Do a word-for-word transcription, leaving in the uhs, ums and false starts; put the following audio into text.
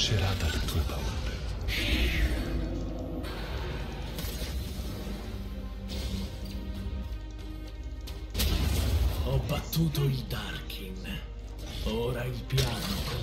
vincerà dalle tue paure. Ho battuto i Darkin. Ora il piano